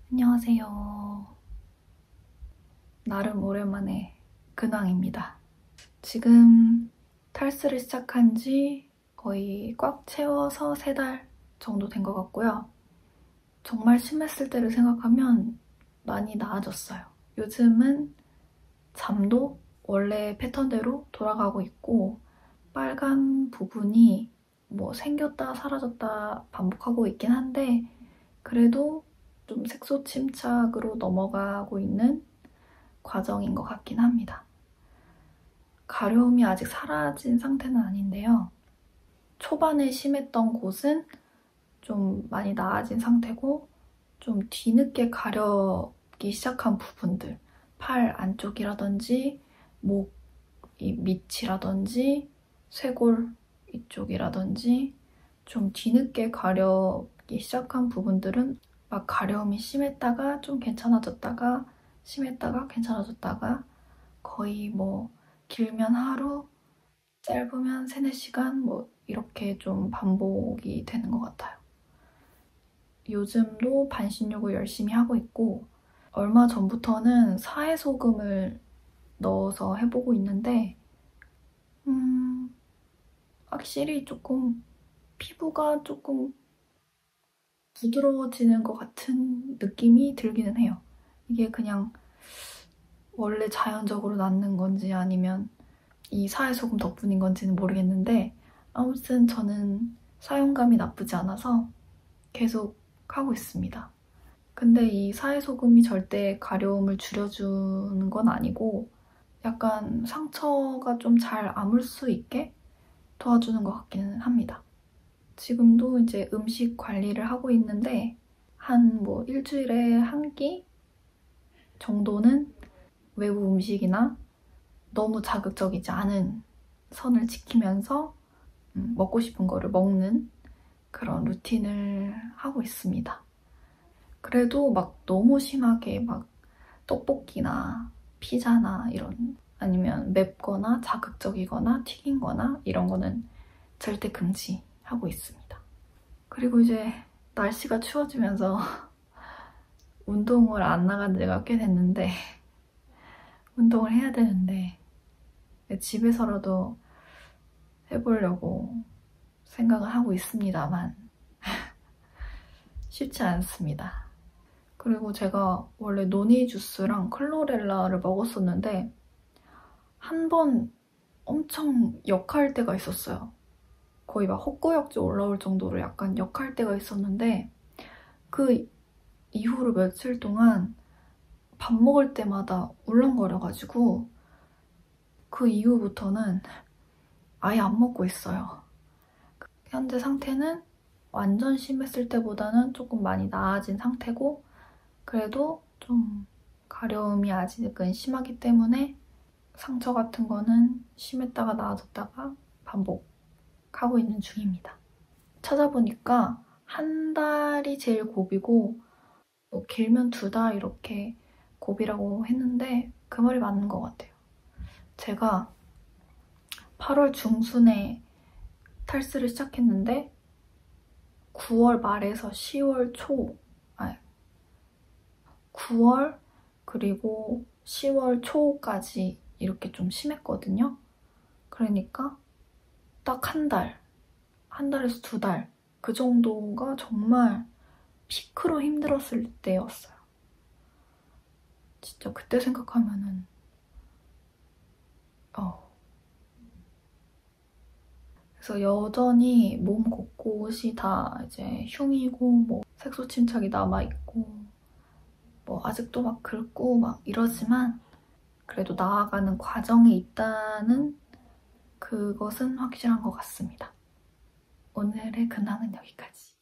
안녕하세요. 나름 오랜만에 근황입니다. 지금 탈스를 시작한 지 거의 꽉 채워서 3달 정도 된 것 같고요. 정말 심했을 때를 생각하면 많이 나아졌어요. 요즘은 잠도 원래 패턴대로 돌아가고 있고 빨간 부분이 뭐 생겼다 사라졌다 반복하고 있긴 한데 그래도 좀 색소 침착으로 넘어가고 있는 과정인 것 같긴 합니다. 가려움이 아직 사라진 상태는 아닌데요. 초반에 심했던 곳은 좀 많이 나아진 상태고 좀 뒤늦게 가렵기 시작한 부분들, 팔 안쪽이라든지 목 이 밑이라든지 쇄골 이쪽이라든지 좀 뒤늦게 가렵기 시작한 부분들은 막 가려움이 심했다가 좀 괜찮아졌다가 심했다가 괜찮아졌다가 거의 뭐 길면 하루, 짧으면 3, 4시간 뭐 이렇게 좀 반복이 되는 것 같아요. 요즘도 반신욕을 열심히 하고 있고 얼마 전부터는 사해소금을 넣어서 해보고 있는데 확실히 조금 피부가 조금 부드러워지는 것 같은 느낌이 들기는 해요. 이게 그냥 원래 자연적으로 낫는 건지 아니면 이 사해소금 덕분인 건지는 모르겠는데 아무튼 저는 사용감이 나쁘지 않아서 계속 하고 있습니다. 근데 이 사해소금이 절대 가려움을 줄여주는 건 아니고 약간 상처가 좀 잘 아물 수 있게 도와주는 것 같기는 합니다. 지금도 이제 음식 관리를 하고 있는데 한 뭐 일주일에 1끼 정도는 외부 음식이나 너무 자극적이지 않은 선을 지키면서 먹고 싶은 거를 먹는 그런 루틴을 하고 있습니다. 그래도 막 너무 심하게 막 떡볶이나 피자나 이런 아니면 맵거나 자극적이거나 튀긴 거나 이런 거는 절대 금지하고 있습니다. 그리고 이제 날씨가 추워지면서 운동을 안 나간 지가 꽤 됐는데 운동을 해야 되는데 집에서라도 해보려고 생각을 하고 있습니다만 쉽지 않습니다. 그리고 제가 원래 노니 주스랑 클로렐라를 먹었었는데 한 번 엄청 역할 때가 있었어요. 거의 막 헛구역질 올라올 정도로 약간 역할 때가 있었는데 그 이후로 며칠 동안 밥 먹을 때마다 울렁거려가지고 그 이후부터는 아예 안 먹고 있어요. 현재 상태는 완전 심했을 때보다는 조금 많이 나아진 상태고 그래도 좀 가려움이 아직은 심하기 때문에 상처 같은 거는 심했다가 나아졌다가 반복하고 있는 중입니다. 찾아보니까 1달이 제일 고비고 뭐 길면 2달 이렇게 고비라고 했는데 그 말이 맞는 것 같아요. 제가 8월 중순에 탈스를 시작했는데 9월 말에서 10월 초, 9월 그리고 10월 초까지 이렇게 좀 심했거든요. 그러니까 딱 1달, 1달에서 2달 그 정도가 정말 피크로 힘들었을 때였어요. 진짜 그때 생각하면은 그래서 여전히 몸 곳곳이 다 이제 흉이고 뭐 색소 침착이 남아있고 뭐 아직도 막 긁고 막 이러지만 그래도 나아가는 과정에 있다는 그것은 확실한 것 같습니다. 오늘의 근황은 여기까지.